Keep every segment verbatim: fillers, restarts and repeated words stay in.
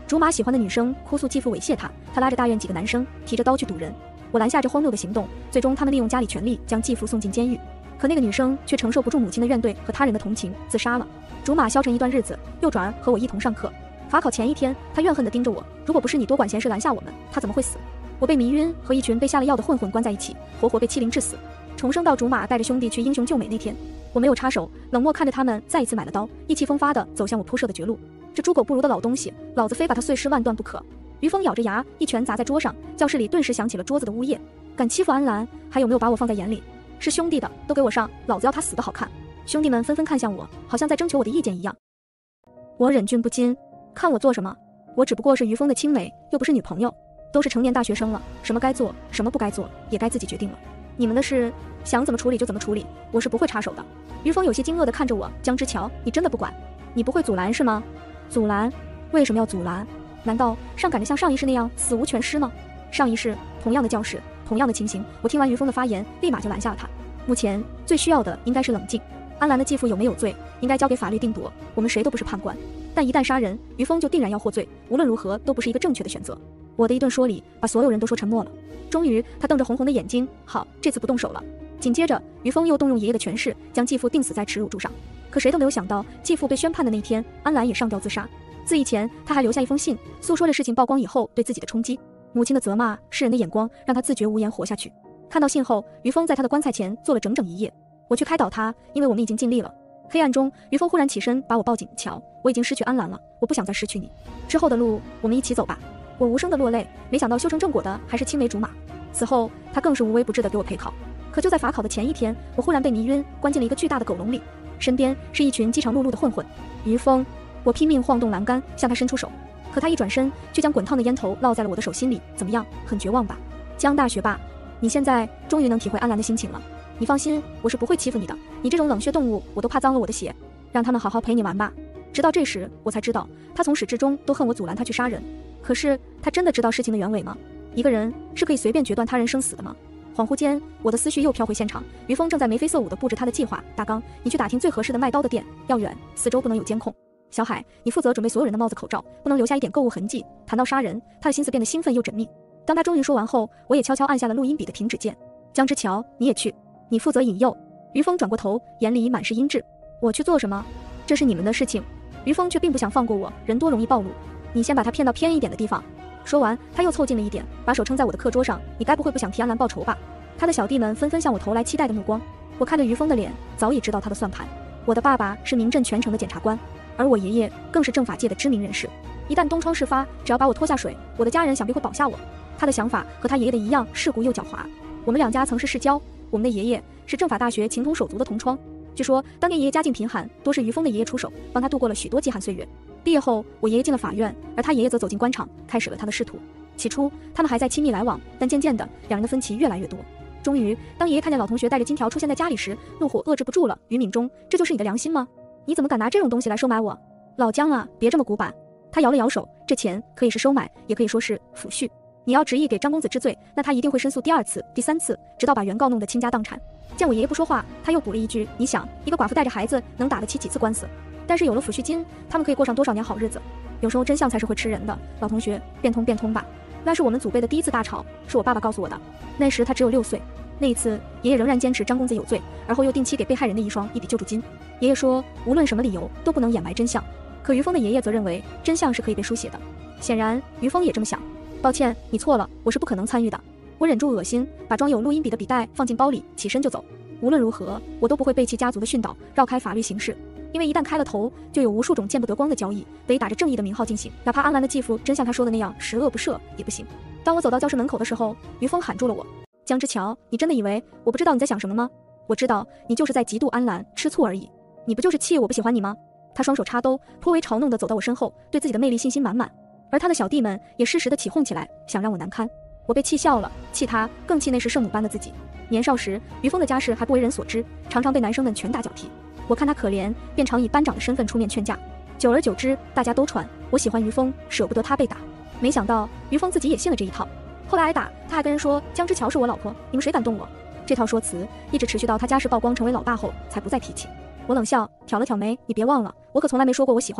竹马喜欢的女生哭诉继父猥亵她，他拉着大院几个男生提着刀去堵人。我拦下这荒谬的行动，最终他们利用家里权力将继父送进监狱。可那个女生却承受不住母亲的怨怼和他人的同情，自杀了。竹马消沉一段日子，又转而和我一同上课。法考前一天，他怨恨地盯着我，如果不是你多管闲事拦下我们，他怎么会死？我被迷晕，和一群被下了药的混混关在一起，活活被欺凌致死，重生到竹马带着兄弟去英雄救美那天。我没有插手，冷漠看着他们再一次买了刀，意气风发地走向我铺设的绝路。这猪狗不如的老东西，老子非把他碎尸万段不可！于峰咬着牙，一拳砸在桌上，教室里顿时响起了桌子的呜咽。敢欺负安澜，还有没有把我放在眼里？是兄弟的都给我上，老子要他死得好看！兄弟们纷纷看向我，好像在征求我的意见一样。我忍俊不禁，看我做什么？我只不过是于峰的青梅，又不是女朋友，都是成年大学生了，什么该做，什么不该做，也该自己决定了。你们的事想怎么处理就怎么处理，我是不会插手的。于峰有些惊愕地看着我，江之乔，你真的不管？你不会阻拦是吗？阻拦？为什么要阻拦？难道上赶着像上一世那样死无全尸吗？上一世同样的教室，同样的情形，我听完于峰的发言，立马就拦下了他。目前最需要的应该是冷静。安澜的继父有没有罪，应该交给法律定夺，我们谁都不是判官。但一旦杀人，于峰就定然要获罪，无论如何都不是一个正确的选择。我的一顿说理，把所有人都说沉默了。终于，他瞪着红红的眼睛，好，这次不动手了。紧接着，于峰又动用爷爷的权势，将继父定死在耻辱柱上。可谁都没有想到，继父被宣判的那天，安澜也上吊自杀。自缢前，他还留下一封信，诉说着事情曝光以后对自己的冲击。母亲的责骂，世人的眼光，让他自觉无言活下去。看到信后，于峰在他的棺材前坐了整整一夜。我去开导他，因为我们已经尽力了。黑暗中，于峰忽然起身，把我抱紧。乔，我已经失去安澜了，我不想再失去你。之后的路，我们一起走吧。我无声的落泪，没想到修成正果的还是青梅竹马。此后，他更是无微不至的给我陪考。可就在法考的前一天，我忽然被迷晕，关进了一个巨大的狗笼里，身边是一群饥肠辘辘的混混。于峰，我拼命晃动栏杆，向他伸出手，可他一转身，却将滚烫的烟头烙在了我的手心里。怎么样，很绝望吧？江大学霸，你现在终于能体会安澜的心情了。你放心，我是不会欺负你的。你这种冷血动物，我都怕脏了我的鞋。让他们好好陪你玩吧。直到这时，我才知道，他从始至终都恨我阻拦他去杀人。可是，他真的知道事情的原委吗？一个人是可以随便决断他人生死的吗？恍惚间，我的思绪又飘回现场。于峰正在眉飞色舞地布置他的计划。大纲，你去打听最合适的卖刀的店，要远，四周不能有监控。小海，你负责准备所有人的帽子口罩，不能留下一点购物痕迹。谈到杀人，他的心思变得兴奋又缜密。当他终于说完后，我也悄悄按下了录音笔的停止键。江之乔，你也去，你负责引诱。于峰转过头，眼里满是阴鸷。我去做什么？这是你们的事情。于峰却并不想放过我，人多容易暴露，你先把他骗到偏一点的地方。说完，他又凑近了一点，把手撑在我的课桌上。你该不会不想替安澜报仇吧？他的小弟们纷纷向我投来期待的目光。我看着于峰的脸，早已知道他的算盘。我的爸爸是民政全城的检察官，而我爷爷更是政法界的知名人士。一旦东窗事发，只要把我拖下水，我的家人想必会保下我。他的想法和他爷爷的一样，世故又狡猾。我们两家曾是世交，我们的爷爷是政法大学情同手足的同窗。据说当年爷爷家境贫寒，多是于峰的爷爷出手，帮他度过了许多饥寒岁月。毕业后，我爷爷进了法院，而他爷爷则走进官场，开始了他的仕途。起初，他们还在亲密来往，但渐渐的，两人的分歧越来越多。终于，当爷爷看见老同学带着金条出现在家里时，怒火遏制不住了。于敏中，这就是你的良心吗？你怎么敢拿这种东西来收买我？老江啊，别这么古板。他摇了摇手，这钱可以是收买，也可以说是抚恤。你要执意给张公子治罪，那他一定会申诉第二次、第三次，直到把原告弄得倾家荡产。见我爷爷不说话，他又补了一句：你想，一个寡妇带着孩子能打得起几次官司？但是有了抚恤金，他们可以过上多少年好日子？有时候真相才是会吃人的。老同学，变通变通吧。那是我们祖辈的第一次大吵，是我爸爸告诉我的。那时他只有六岁。那一次，爷爷仍然坚持张公子有罪，而后又定期给被害人的遗孀一笔救助金。爷爷说，无论什么理由都不能掩埋真相。可于峰的爷爷则认为，真相是可以被书写的。显然，于峰也这么想。抱歉，你错了，我是不可能参与的。我忍住恶心，把装有录音笔的笔袋放进包里，起身就走。无论如何，我都不会背弃家族的训导，绕开法律形式。因为一旦开了头，就有无数种见不得光的交易，得以打着正义的名号进行。哪怕安澜的继父真像他说的那样十恶不赦，也不行。当我走到教室门口的时候，于峰喊住了我。江之乔，你真的以为我不知道你在想什么吗？我知道，你就是在嫉妒安澜，吃醋而已。你不就是气我不喜欢你吗？他双手插兜，颇为嘲弄地走到我身后，对自己的魅力信心满满。而他的小弟们也适时地起哄起来，想让我难堪。我被气笑了，气他，更气那时圣母般的自己。年少时，于峰的家世还不为人所知，常常被男生们拳打脚踢。我看他可怜，便常以班长的身份出面劝架。久而久之，大家都传我喜欢于峰，舍不得他被打。没想到于峰自己也信了这一套。后来挨打，他还跟人说江之乔是我老婆，你们谁敢动我？这套说辞一直持续到他家世曝光成为老大后，才不再提起。我冷笑，挑了挑眉，你别忘了，我可从来没说过我喜欢你。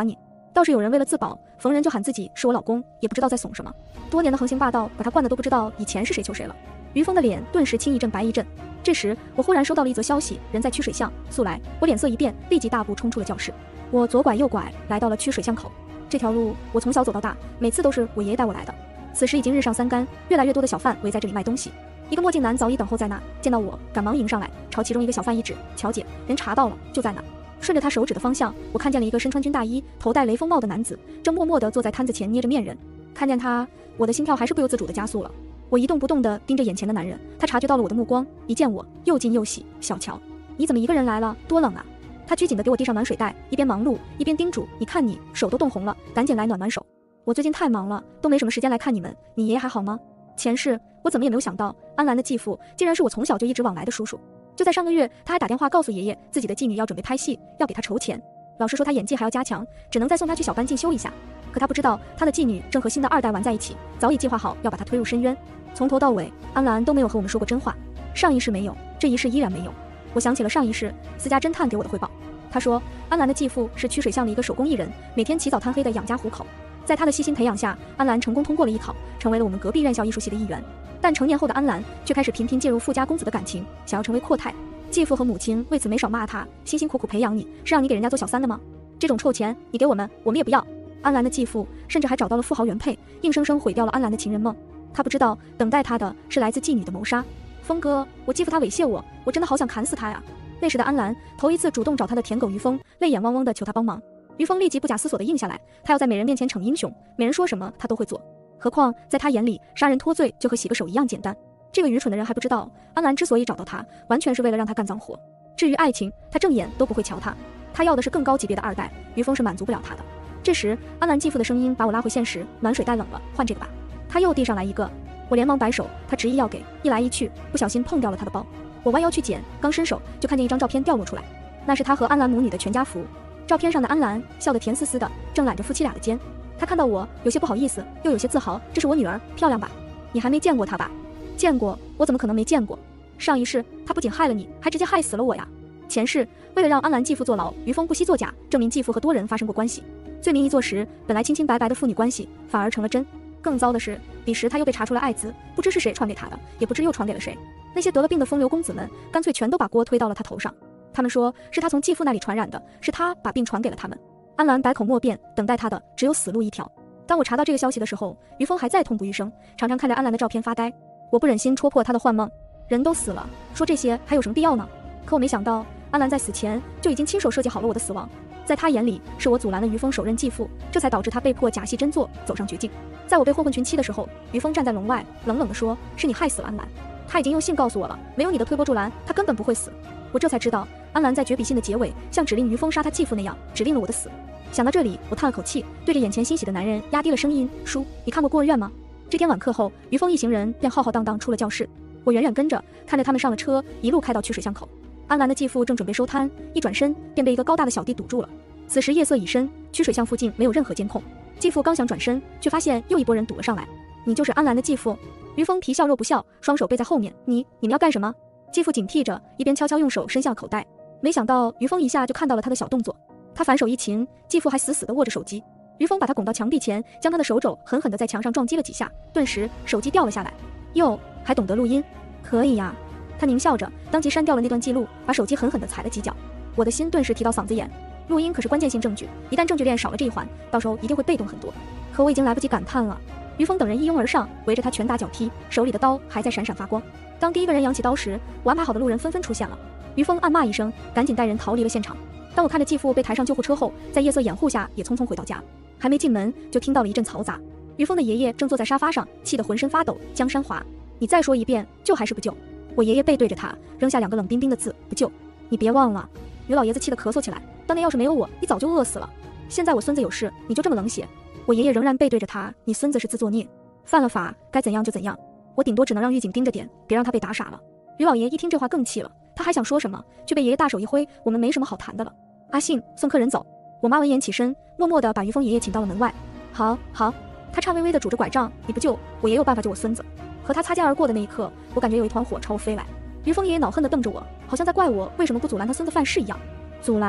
倒是有人为了自保，逢人就喊自己是我老公，也不知道在怂什么。多年的横行霸道把他惯得都不知道以前是谁求谁了。于峰的脸顿时青一阵白一阵。这时我忽然收到了一则消息，人在曲水巷，速来。我脸色一变，立即大步冲出了教室。我左拐右拐来到了曲水巷口。这条路我从小走到大，每次都是我爷爷带我来的。此时已经日上三竿，越来越多的小贩围在这里卖东西。一个墨镜男早已等候在那，见到我赶忙迎上来，朝其中一个小贩一指：“乔姐，人查到了，就在那。”顺着他手指的方向，我看见了一个身穿军大衣、头戴雷锋帽的男子，正默默地坐在摊子前捏着面人。看见他，我的心跳还是不由自主地加速了。我一动不动地盯着眼前的男人，他察觉到了我的目光，一见我又惊又喜：“小乔，你怎么一个人来了？多冷啊！”他拘谨地给我递上暖水袋，一边忙碌一边叮嘱：“你看你手都冻红了，赶紧来暖暖手。我最近太忙了，都没什么时间来看你们。你爷爷还好吗？”前世我怎么也没有想到，安兰的继父竟然是我从小就一直往来的叔叔。就在上个月，他还打电话告诉爷爷，自己的继女要准备拍戏，要给他筹钱。老师说他演技还要加强，只能再送他去小班进修一下。可他不知道，他的继女正和新的二代玩在一起，早已计划好要把他推入深渊。从头到尾，安兰都没有和我们说过真话。上一世没有，这一世依然没有。我想起了上一世私家侦探给我的汇报，他说安兰的继父是曲水巷的一个手工艺人，每天起早贪黑的养家糊口。在他的悉心培养下，安兰成功通过了艺考，成为了我们隔壁院校艺术系的一员。但成年后的安兰却开始频频介入富家公子的感情，想要成为阔太。继父和母亲为此没少骂他，辛辛苦苦培养你，是让你给人家做小三的吗？这种臭钱你给我们，我们也不要。安兰的继父甚至还找到了富豪原配，硬生生毁掉了安兰的情人梦。他不知道，等待他的是来自继女的谋杀。峰哥，我继父他猥亵我，我真的好想砍死他呀！那时的安兰头一次主动找他的舔狗于峰，泪眼汪汪的求他帮忙。于峰立即不假思索的应下来，他要在美人面前逞英雄，美人说什么他都会做。何况在他眼里，杀人脱罪就和洗个手一样简单。这个愚蠢的人还不知道，安兰之所以找到他，完全是为了让他干脏活。至于爱情，他正眼都不会瞧他。他要的是更高级别的二代，于峰是满足不了他的。这时，安兰继父的声音把我拉回现实，暖水袋冷了，换这个吧。他又递上来一个，我连忙摆手，他执意要给，一来一去，不小心碰掉了他的包。我弯腰去捡，刚伸手就看见一张照片掉落出来，那是他和安兰母女的全家福。照片上的安兰笑得甜丝丝的，正揽着夫妻俩的肩。他看到我，有些不好意思，又有些自豪，这是我女儿，漂亮吧？你还没见过她吧？见过，我怎么可能没见过？上一世他不仅害了你，还直接害死了我呀！前世为了让安兰继父坐牢，于峰不惜作假，证明继父和多人发生过关系。罪名一坐实，本来清清白白的父女关系反而成了真。更糟的是，彼时他又被查出了艾滋，不知是谁传给他的，也不知又传给了谁。那些得了病的风流公子们，干脆全都把锅推到了他头上。他们说是他从继父那里传染的，是他把病传给了他们。安兰百口莫辩，等待他的只有死路一条。当我查到这个消息的时候，于峰还在痛不欲生，常常看着安兰的照片发呆。我不忍心戳破他的幻梦，人都死了，说这些还有什么必要呢？可我没想到，安兰在死前就已经亲手设计好了我的死亡。在他眼里，是我阻拦了于峰手刃继父，这才导致他被迫假戏真做，走上绝境。在我被混混群欺的时候，于峰站在笼外，冷冷地说：“是你害死了安兰。他已经用信告诉我了，没有你的推波助澜，他根本不会死。”我这才知道，安兰在绝笔信的结尾，像指令于峰杀他继父那样，指令了我的死。想到这里，我叹了口气，对着眼前欣喜的男人压低了声音：“叔，你看过孤儿院吗？”这天晚课后，于峰一行人便浩浩荡荡出了教室。我远远跟着，看着他们上了车，一路开到曲水巷口。安兰的继父正准备收摊，一转身便被一个高大的小弟堵住了。此时夜色已深，曲水巷附近没有任何监控。继父刚想转身，却发现又一拨人堵了上来。你就是安兰的继父？于峰皮笑肉不笑，双手背在后面。你你们要干什么？继父警惕着，一边悄悄用手伸向口袋。没想到于峰一下就看到了他的小动作，他反手一擒，继父还死死地握着手机。于峰把他拱到墙壁前，将他的手肘狠狠地在墙上撞击了几下，顿时手机掉了下来。哟，还懂得录音，可以呀。他狞笑着，当即删掉了那段记录，把手机狠狠地踩了几脚。我的心顿时提到嗓子眼，录音可是关键性证据，一旦证据链少了这一环，到时候一定会被动很多。可我已经来不及感叹了。于峰等人一拥而上，围着他拳打脚踢，手里的刀还在闪闪发光。当第一个人扬起刀时，我安排好的路人纷纷出现了。于峰暗骂一声，赶紧带人逃离了现场。当我看着继父被抬上救护车后，在夜色掩护下也匆匆回到家，还没进门就听到了一阵嘈杂。于峰的爷爷正坐在沙发上，气得浑身发抖。江山华，你再说一遍，救还是不救？我爷爷背对着他，扔下两个冷冰冰的字：不救。你别忘了。于老爷子气得咳嗽起来，当年要是没有我，你早就饿死了。现在我孙子有事，你就这么冷血？我爷爷仍然背对着他，你孙子是自作孽，犯了法该怎样就怎样。我顶多只能让狱警盯着点，别让他被打傻了。于老爷一听这话更气了，他还想说什么，却被爷爷大手一挥，我们没什么好谈的了。阿信，送客人走。我妈闻言起身，默默地把于峰爷爷请到了门外。好好，他颤巍巍地拄着拐杖，你不救我也有办法救我孙子。和他擦肩而过的那一刻，我感觉有一团火朝我飞来。于峰爷爷恼恨地瞪着我，好像在怪我为什么不阻拦他孙子犯事一样。阻拦？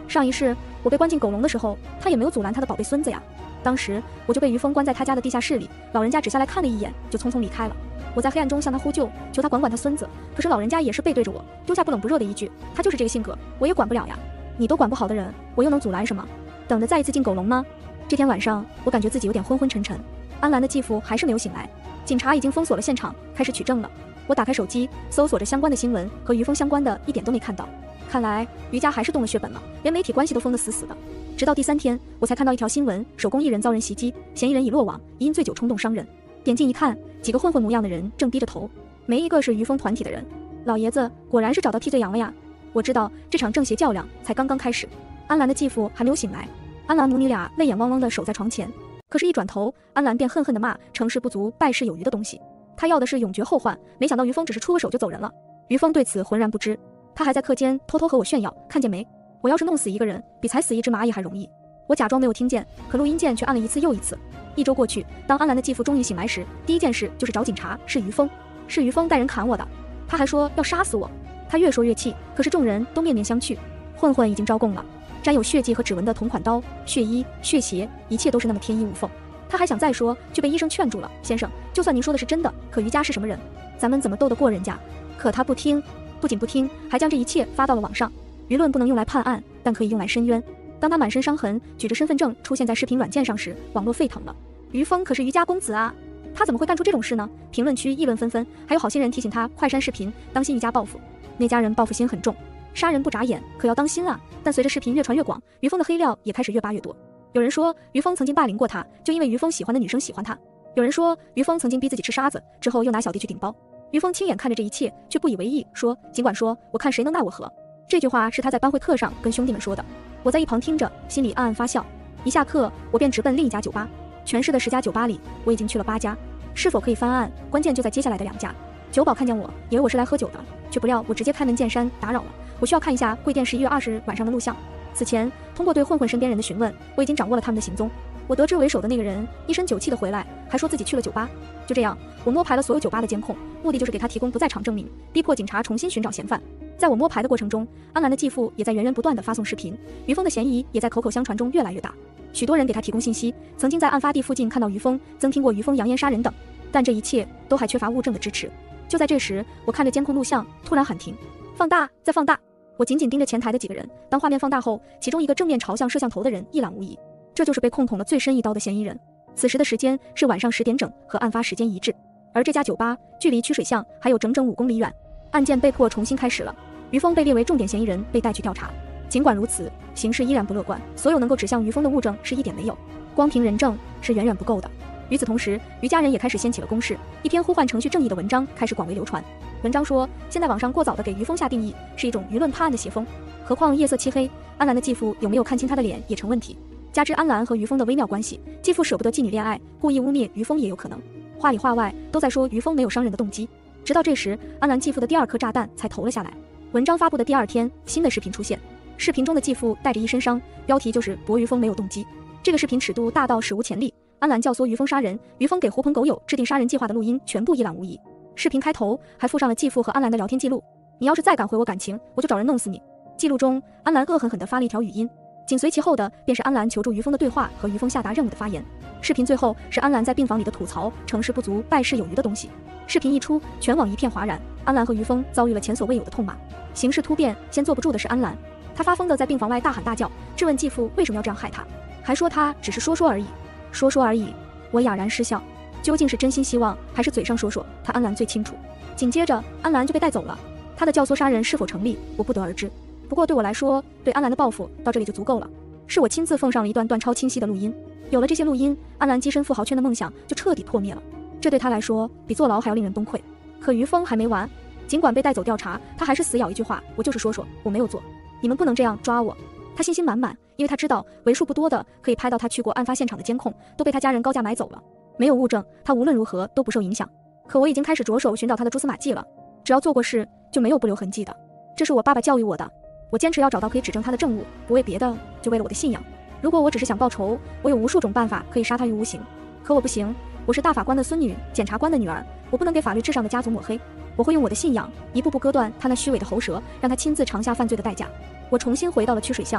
上一世我被关进狗笼的时候，他也没有阻拦他的宝贝孙子呀。当时我就被于峰关在他家的地下室里，老人家只下来看了一眼，就匆匆离开了。我在黑暗中向他呼救，求他管管他孙子，可是老人家也是背对着我，丢下不冷不热的一句：他就是这个性格，我也管不了呀。你都管不好的人，我又能阻拦什么？等着再一次进狗笼吗？这天晚上，我感觉自己有点昏昏沉沉。安澜的继父还是没有醒来，警察已经封锁了现场，开始取证了。我打开手机，搜索着相关的新闻，和于峰相关的一点都没看到。看来于家还是动了血本了，连媒体关系都封得死死的。直到第三天，我才看到一条新闻：手工艺人遭人袭击，嫌疑人已落网，因醉酒冲动伤人。点进一看，几个混混模样的人正低着头，没一个是于峰团体的人。老爷子果然是找到替罪羊了呀！我知道这场正邪较量才刚刚开始。安澜的继父还没有醒来，安澜母女俩泪眼汪汪地守在床前。可是，一转头，安澜便恨恨地骂：成事不足败事有余的东西。他要的是永绝后患，没想到于峰只是出个手就走人了。于峰对此浑然不知，他还在课间偷偷和我炫耀，看见没？我要是弄死一个人，比踩死一只蚂蚁还容易。我假装没有听见，可录音键却按了一次又一次。一周过去，当安澜的继父终于醒来时，第一件事就是找警察，是于峰，是于峰带人砍我的。他还说要杀死我。他越说越气，可是众人都面面相觑。混混已经招供了，沾有血迹和指纹的同款刀、血衣、血鞋，一切都是那么天衣无缝。他还想再说，却被医生劝住了。先生，就算您说的是真的，可于家是什么人？咱们怎么斗得过人家？可他不听，不仅不听，还将这一切发到了网上。舆论不能用来判案，但可以用来申冤。当他满身伤痕，举着身份证出现在视频软件上时，网络沸腾了。于峰可是于家公子啊，他怎么会干出这种事呢？评论区议论纷纷，还有好心人提醒他快删视频，当心于家报复。那家人报复心很重，杀人不眨眼，可要当心啊！但随着视频越传越广，于峰的黑料也开始越扒越多。有人说于峰曾经霸凌过他，就因为于峰喜欢的女生喜欢他。有人说于峰曾经逼自己吃沙子，之后又拿小弟去顶包。于峰亲眼看着这一切，却不以为意，说尽管说，我看谁能奈我何。这句话是他在班会课上跟兄弟们说的。我在一旁听着，心里暗暗发笑。一下课，我便直奔另一家酒吧。全市的十家酒吧里，我已经去了八家，是否可以翻案，关键就在接下来的两家。酒保看见我，以为我是来喝酒的，却不料我直接开门见山打扰了。我需要看一下贵店十一月二十日晚上的录像。此前，通过对混混身边人的询问，我已经掌握了他们的行踪。我得知为首的那个人一身酒气的回来，还说自己去了酒吧。就这样，我摸排了所有酒吧的监控，目的就是给他提供不在场证明，逼迫警察重新寻找嫌犯。在我摸排的过程中，安澜的继父也在源源不断地发送视频，于峰的嫌疑也在口口相传中越来越大。许多人给他提供信息，曾经在案发地附近看到于峰，曾听过于峰扬言杀人等，但这一切都还缺乏物证的支持。就在这时，我看着监控录像，突然喊停，放大，再放大。我紧紧盯着前台的几个人，当画面放大后，其中一个正面朝向摄像头的人一览无遗，这就是被控捅了最深一刀的嫌疑人。此时的时间是晚上十点整，和案发时间一致。而这家酒吧距离曲水巷还有整整五公里远，案件被迫重新开始了。于峰被列为重点嫌疑人，被带去调查。尽管如此，形势依然不乐观，所有能够指向于峰的物证是一点没有，光凭人证是远远不够的。与此同时，于家人也开始掀起了攻势，一篇呼唤程序正义的文章开始广为流传。文章说，现在网上过早的给于峰下定义，是一种舆论判案的写风。何况夜色漆黑，安澜的继父有没有看清他的脸也成问题。加之安澜和于峰的微妙关系，继父舍不得继女恋爱，故意污蔑于峰也有可能。话里话外都在说于峰没有伤人的动机。直到这时，安澜继父的第二颗炸弹才投了下来。文章发布的第二天，新的视频出现。视频中的继父带着一身伤，标题就是驳于峰没有动机。这个视频尺度大到史无前例。安澜教唆于峰杀人，于峰给狐朋狗友制定杀人计划的录音全部一览无遗。视频开头还附上了继父和安澜的聊天记录，你要是再敢毁我感情，我就找人弄死你。记录中，安澜恶狠狠地发了一条语音，紧随其后的便是安澜求助于峰的对话和于峰下达任务的发言。视频最后是安澜在病房里的吐槽，成事不足败事有余的东西。视频一出，全网一片哗然，安澜和于峰遭遇了前所未有的痛骂。形势突变，先坐不住的是安澜，他发疯地在病房外大喊大叫，质问继父为什么要这样害他，还说他只是说说而已，说说而已。我哑然失笑，究竟是真心希望还是嘴上说说，他安澜最清楚。紧接着安澜就被带走了，他的教唆杀人是否成立，我不得而知。不过对我来说，对安澜的报复到这里就足够了。是我亲自奉上了一段段超清晰的录音，有了这些录音，安澜跻身富豪圈的梦想就彻底破灭了。这对他来说比坐牢还要令人崩溃。可于峰还没完，尽管被带走调查，他还是死咬一句话，我就是说说，我没有做，你们不能这样抓我。他信心满满，因为他知道为数不多的可以拍到他去过案发现场的监控都被他家人高价买走了，没有物证，他无论如何都不受影响。可我已经开始着手寻找他的蛛丝马迹了，只要做过事就没有不留痕迹的，这是我爸爸教育我的。我坚持要找到可以指证他的证物，不为别的，就为了我的信仰。如果我只是想报仇，我有无数种办法可以杀他于无形，可我不行，我是大法官的孙女，检察官的女儿，我不能给法律至上的家族抹黑。我会用我的信仰一步步割断他那虚伪的喉舌，让他亲自尝下犯罪的代价。我重新回到了曲水巷，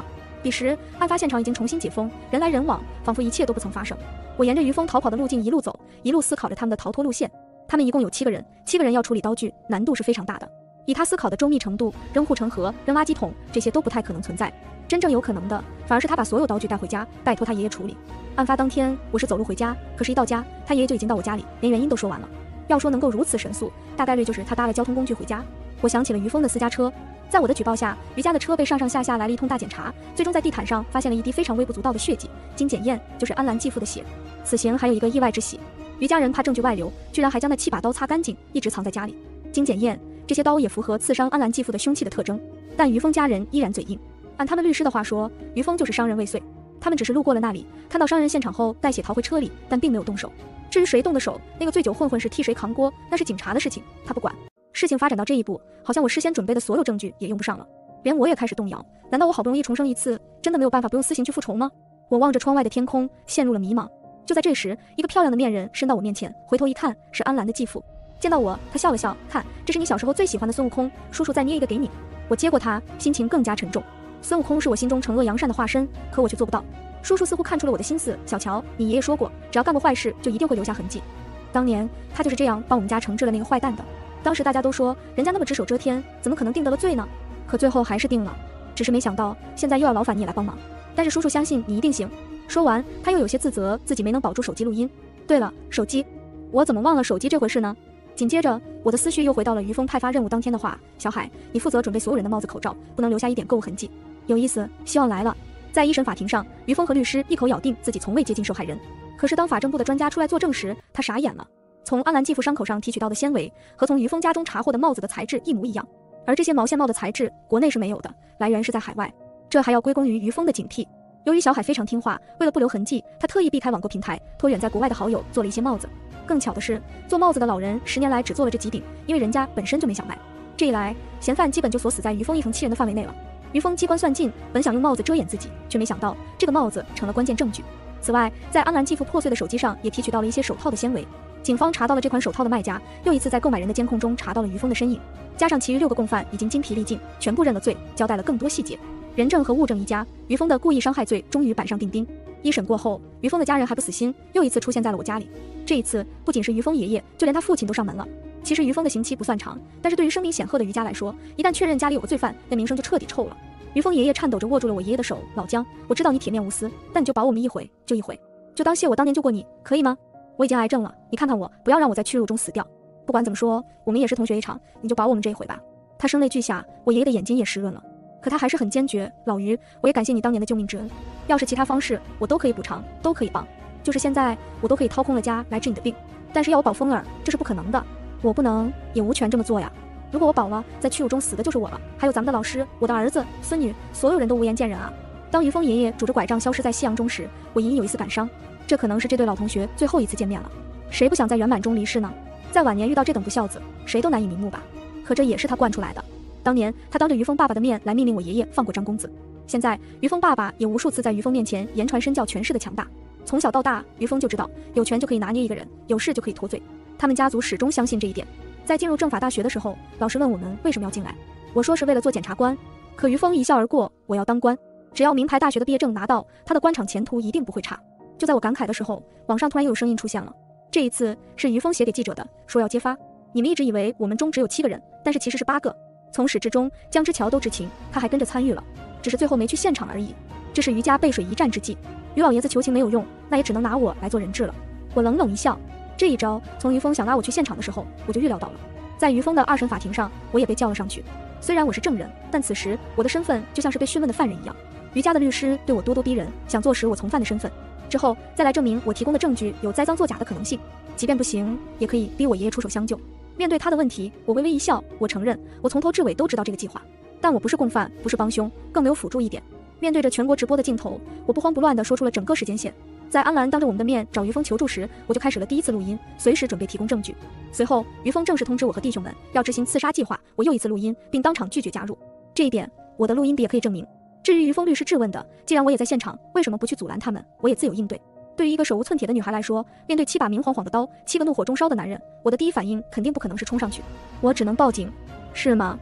彼时，案发现场已经重新解封，人来人往，仿佛一切都不曾发生。我沿着于峰逃跑的路径一路走，一路思考着他们的逃脱路线。他们一共有七个人，七个人要处理刀具，难度是非常大的。以他思考的周密程度，扔护城河、扔垃圾桶，这些都不太可能存在。真正有可能的，反而是他把所有刀具带回家，拜托他爷爷处理。案发当天，我是走路回家，可是一到家，他爷爷就已经到我家里，连原因都说完了。要说能够如此神速，大概率就是他搭了交通工具回家。我想起了于峰的私家车，在我的举报下，于家的车被上上下下来了一通大检查，最终在地毯上发现了一滴非常微不足道的血迹，经检验就是安澜继父的血。此行还有一个意外之喜，于家人怕证据外流，居然还将那七把刀擦干净，一直藏在家里。经检验，这些刀也符合刺伤安澜继父的凶器的特征，但于峰家人依然嘴硬。按他们律师的话说，于峰就是伤人未遂，他们只是路过了那里，看到伤人现场后带血逃回车里，但并没有动手。至于谁动的手，那个醉酒混混是替谁扛锅，那是警察的事情，他不管。事情发展到这一步，好像我事先准备的所有证据也用不上了，连我也开始动摇。难道我好不容易重生一次，真的没有办法不用私刑去复仇吗？我望着窗外的天空，陷入了迷茫。就在这时，一个漂亮的面人伸到我面前，回头一看，是安澜的继父。见到我，他笑了笑，看，这是你小时候最喜欢的孙悟空，叔叔再捏一个给你。我接过他，心情更加沉重。孙悟空是我心中惩恶扬善的化身，可我却做不到。叔叔似乎看出了我的心思，小乔，你爷爷说过，只要干过坏事，就一定会留下痕迹。当年他就是这样帮我们家惩治了那个坏蛋的。当时大家都说，人家那么只手遮天，怎么可能定得了罪呢？可最后还是定了，只是没想到现在又要劳烦你来帮忙。但是叔叔相信你一定行。说完，他又有些自责自己没能保住手机录音。对了，手机，我怎么忘了手机这回事呢？紧接着，我的思绪又回到了于峰派发任务当天的话：小海，你负责准备所有人的帽子口罩，不能留下一点购物痕迹。有意思，希望来了。在一审法庭上，于峰和律师一口咬定自己从未接近受害人。可是当法政部的专家出来作证时，他傻眼了。从安澜继父伤口上提取到的纤维和从于峰家中查获的帽子的材质一模一样，而这些毛线帽的材质国内是没有的，来源是在海外。这还要归功于于峰的警惕。由于小海非常听话，为了不留痕迹，他特意避开网购平台，托远在国外的好友做了一些帽子。更巧的是，做帽子的老人十年来只做了这几顶，因为人家本身就没想卖。这一来，嫌犯基本就锁死在于峰一横七人的范围内了。于峰机关算尽，本想用帽子遮掩自己，却没想到这个帽子成了关键证据。此外，在安澜继父破碎的手机上也提取到了一些手套的纤维。警方查到了这款手套的卖家，又一次在购买人的监控中查到了于峰的身影。加上其余六个共犯已经精疲力尽，全部认了罪，交代了更多细节。人证和物证一家，于峰的故意伤害罪终于板上钉钉。一审过后，于峰的家人还不死心，又一次出现在了我家里。这一次不仅是于峰爷爷，就连他父亲都上门了。其实于峰的刑期不算长，但是对于声名显赫的于家来说，一旦确认家里有个罪犯，那名声就彻底臭了。于峰爷爷颤抖着握住了我爷爷的手，老姜，我知道你铁面无私，但你就保我们一回就一回，就当谢我当年救过你，可以吗？我已经癌症了，你看看我，不要让我在屈辱中死掉。不管怎么说，我们也是同学一场，你就保我们这一回吧。他声泪俱下，我爷爷的眼睛也湿润了，可他还是很坚决。老于，我也感谢你当年的救命之恩，要是其他方式，我都可以补偿，都可以帮。就是现在，我都可以掏空了家来治你的病，但是要我保风儿，这是不可能的，我不能，也无权这么做呀。如果我保了，在屈辱中死的就是我了，还有咱们的老师，我的儿子、孙女，所有人都无颜见人啊。当于峰爷爷拄着拐杖消失在夕阳中时，我隐隐有一丝感伤，这可能是这对老同学最后一次见面了。谁不想在圆满中离世呢？在晚年遇到这等不孝子，谁都难以瞑目吧。可这也是他惯出来的。当年他当着于峰爸爸的面来命令我爷爷放过张公子，现在于峰爸爸也无数次在于峰面前言传身教权势的强大。从小到大，于峰就知道有权就可以拿捏一个人，有事就可以脱罪。他们家族始终相信这一点。在进入政法大学的时候，老师问我们为什么要进来，我说是为了做检察官。可于峰一笑而过，我要当官，只要名牌大学的毕业证拿到，他的官场前途一定不会差。就在我感慨的时候，网上突然又有声音出现了。这一次是于峰写给记者的，说要揭发。你们一直以为我们中只有七个人，但是其实是八个。从始至终，江之桥都知情，他还跟着参与了，只是最后没去现场而已。这是于家背水一战之计。于老爷子求情没有用，那也只能拿我来做人质了。我冷冷一笑，这一招从于峰想拉我去现场的时候，我就预料到了。在于峰的二审法庭上，我也被叫了上去。虽然我是证人，但此时我的身份就像是被讯问的犯人一样。于家的律师对我咄咄逼人，想坐实我从犯的身份，之后再来证明我提供的证据有栽赃作假的可能性。即便不行，也可以逼我爷爷出手相救。面对他的问题，我微微一笑，我承认，我从头至尾都知道这个计划，但我不是共犯，不是帮凶，更没有辅助一点。面对着全国直播的镜头，我不慌不乱地说出了整个时间线。在安澜当着我们的面找于峰求助时，我就开始了第一次录音，随时准备提供证据。随后，于峰正式通知我和弟兄们要执行刺杀计划，我又一次录音，并当场拒绝加入。这一点，我的录音笔也可以证明。至于于峰律师质问的，既然我也在现场，为什么不去阻拦他们？我也自有应对。对于一个手无寸铁的女孩来说，面对七把明晃晃的刀，七个怒火中烧的男人，我的第一反应肯定不可能是冲上去，我只能报警。是吗？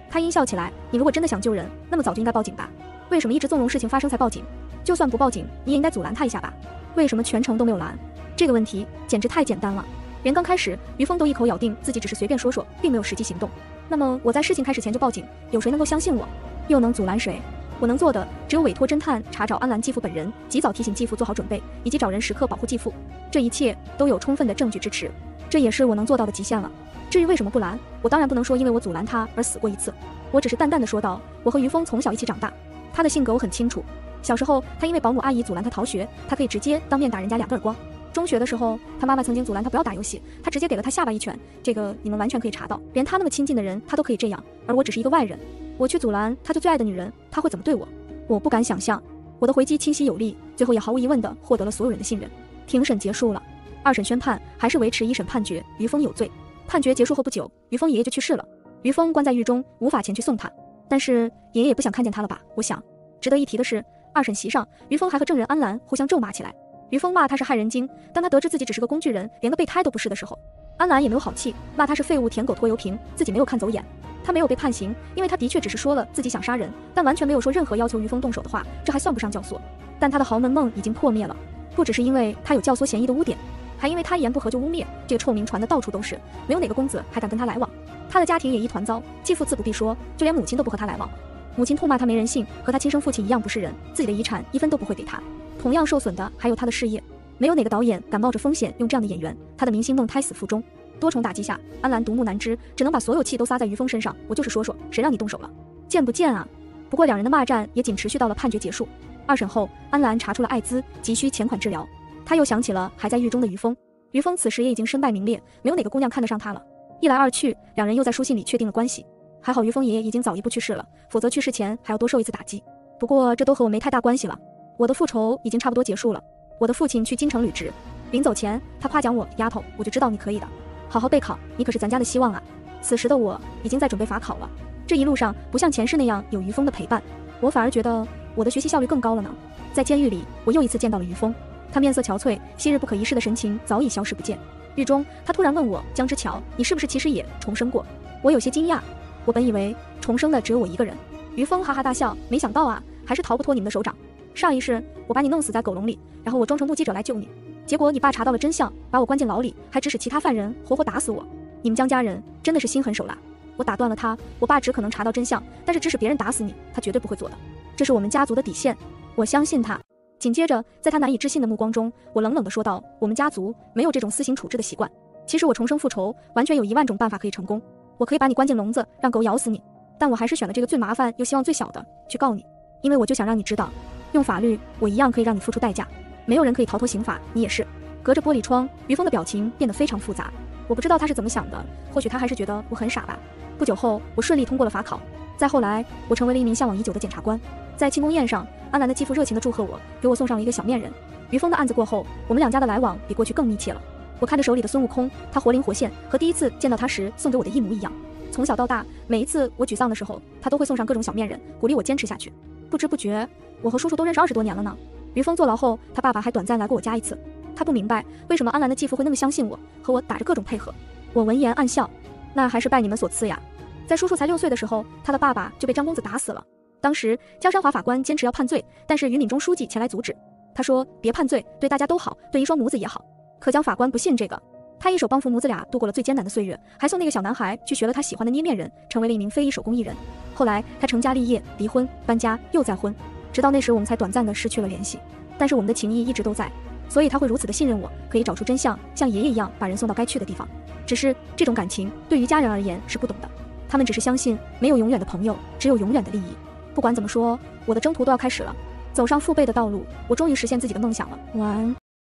他阴笑起来，你如果真的想救人，那么早就应该报警吧？为什么一直纵容事情发生才报警？就算不报警，你也应该阻拦他一下吧？为什么全程都没有拦？这个问题简直太简单了。连刚开始于峰都一口咬定自己只是随便说说，并没有实际行动。那么我在事情开始前就报警，有谁能够相信我？又能阻拦谁？我能做的只有委托侦探查找安兰继父本人，及早提醒继父做好准备，以及找人时刻保护继父。这一切都有充分的证据支持，这也是我能做到的极限了。至于为什么不拦，我当然不能说因为我阻拦他而死过一次，我只是淡淡的说道，我和于峰从小一起长大，他的性格我很清楚。小时候他因为保姆阿姨阻拦他逃学，他可以直接当面打人家两个耳光。中学的时候，他妈妈曾经阻拦他不要打游戏，他直接给了他下巴一拳，这个你们完全可以查到，连他那么亲近的人他都可以这样，而我只是一个外人，我去阻拦他就最爱的女人，他会怎么对我？我不敢想象。我的回击清晰有力，最后也毫无疑问地获得了所有人的信任。庭审结束了，二审宣判还是维持一审判决，于峰有罪。判决结束后不久，于峰爷爷就去世了。于峰关在狱中，无法前去送他，但是爷爷也不想看见他了吧？我想。值得一提的是，二审席上，于峰还和证人安兰互相咒骂起来。于峰骂他是害人精，当他得知自己只是个工具人，连个备胎都不是的时候，安兰也没有好气，骂他是废物、舔狗、拖油瓶，自己没有看走眼。他没有被判刑，因为他的确只是说了自己想杀人，但完全没有说任何要求于峰动手的话，这还算不上教唆。但他的豪门梦已经破灭了，不只是因为他有教唆嫌疑的污点，还因为他一言不合就污蔑，这个臭名传得到处都是，没有哪个公子还敢跟他来往。他的家庭也一团糟，继父自不必说，就连母亲都不和他来往。母亲痛骂他没人性，和他亲生父亲一样不是人，自己的遗产一分都不会给他。同样受损的还有他的事业，没有哪个导演敢冒着风险用这样的演员，他的明星梦胎死腹中。多重打击下，安兰独木难支，只能把所有气都撒在于峰身上。我就是说说，谁让你动手了？贱不贱啊？不过两人的骂战也仅持续到了判决结束。二审后，安兰查出了艾滋，急需钱款治疗。他又想起了还在狱中的于峰，于峰此时也已经身败名裂，没有哪个姑娘看得上他了。一来二去，两人又在书信里确定了关系。还好于峰爷爷已经早一步去世了，否则去世前还要多受一次打击。不过这都和我没太大关系了，我的复仇已经差不多结束了。我的父亲去京城履职，临走前他夸奖我，丫头，我就知道你可以的，好好备考，你可是咱家的希望啊。此时的我已经在准备法考了，这一路上不像前世那样有于峰的陪伴，我反而觉得我的学习效率更高了呢。在监狱里，我又一次见到了于峰，他面色憔悴，昔日不可一世的神情早已消失不见。狱中，他突然问我，江之乔，你是不是其实也重生过？我有些惊讶，我本以为重生的只有我一个人。于峰哈哈大笑，没想到啊，还是逃不脱你们的手掌。上一世我把你弄死在狗笼里，然后我装成目击者来救你，结果你爸查到了真相，把我关进牢里，还指使其他犯人活活打死我。你们江家人真的是心狠手辣。我打断了他，我爸只可能查到真相，但是指使别人打死你，他绝对不会做的，这是我们家族的底线，我相信他。紧接着，在他难以置信的目光中，我冷冷地说道，我们家族没有这种私刑处置的习惯。其实我重生复仇完全有一万种办法可以成功，我可以把你关进笼子，让狗咬死你，但我还是选了这个最麻烦又希望最小的，去告你。因为我就想让你知道，用法律我一样可以让你付出代价，没有人可以逃脱刑法，你也是。隔着玻璃窗，于峰的表情变得非常复杂，我不知道他是怎么想的，或许他还是觉得我很傻吧。不久后，我顺利通过了法考，再后来我成为了一名向往已久的检察官。在庆功宴上，安兰的继父热情地祝贺我，给我送上了一个小面人。于峰的案子过后，我们两家的来往比过去更密切了。我看着手里的孙悟空，他活灵活现，和第一次见到他时送给我的一模一样。从小到大，每一次我沮丧的时候，他都会送上各种小面人，鼓励我坚持下去。不知不觉，我和叔叔都认识二十多年了呢。于峰坐牢后，他爸爸还短暂来过我家一次。他不明白为什么安兰的继父会那么相信我，和我打着各种配合。我闻言暗笑，那还是拜你们所赐呀。在叔叔才六岁的时候，他的爸爸就被张公子打死了。当时江山华法官坚持要判罪，但是于敏中书记前来阻止。他说别判罪，对大家都好，对一双母子也好。可江法官不信这个，他一手帮扶母子俩度过了最艰难的岁月，还送那个小男孩去学了他喜欢的捏面人，成为了一名非遗手工艺人。后来他成家立业，离婚，搬家，又再婚，直到那时我们才短暂的失去了联系，但是我们的情谊一直都在，所以他会如此的信任我，可以找出真相，像爷爷一样把人送到该去的地方。只是这种感情对于家人而言是不懂的，他们只是相信没有永远的朋友，只有永远的利益。不管怎么说，我的征途都要开始了，走上父辈的道路，我终于实现自己的梦想了。晚安。